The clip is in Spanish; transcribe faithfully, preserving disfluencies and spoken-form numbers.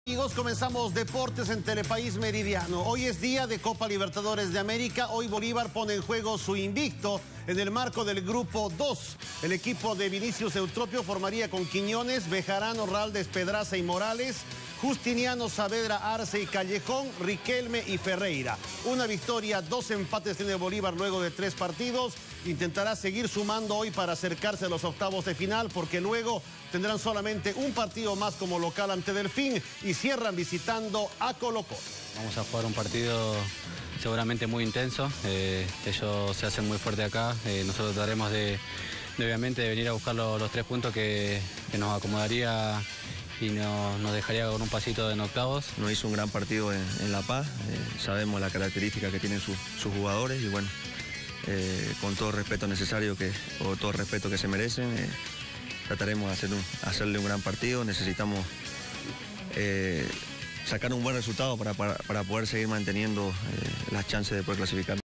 Amigos, comenzamos Deportes en Telepaís Meridiano. Hoy es día de Copa Libertadores de América. Hoy Bolívar pone en juego su invicto en el marco del Grupo dos. El equipo de Vinicius Eutropio formaría con Quiñones, Bejarano, Raldes, Pedraza y Morales, Justiniano, Saavedra, Arce y Callejón, Riquelme y Ferreira. Una victoria, dos empates tiene Bolívar luego de tres partidos. Intentará seguir sumando hoy para acercarse a los octavos de final, porque luego tendrán solamente un partido más como local ante Delfín y cierran visitando a Colo-Colo. Vamos a jugar un partido seguramente muy intenso. Eh, ellos se hacen muy fuerte acá. Eh, nosotros trataremos de, de obviamente de venir a buscar los, los tres puntos que, que nos acomodaría y no, nos dejaría con un pasito en octavos. Nos hizo un gran partido en, en La Paz. Eh, sabemos la característica que tienen su, sus jugadores y bueno, eh, con todo el respeto necesario que, o todo el respeto que se merecen, eh, trataremos de hacer un, hacerle un gran partido. Necesitamos eh, sacar un buen resultado para, para, para poder seguir manteniendo eh, las chances de poder clasificar.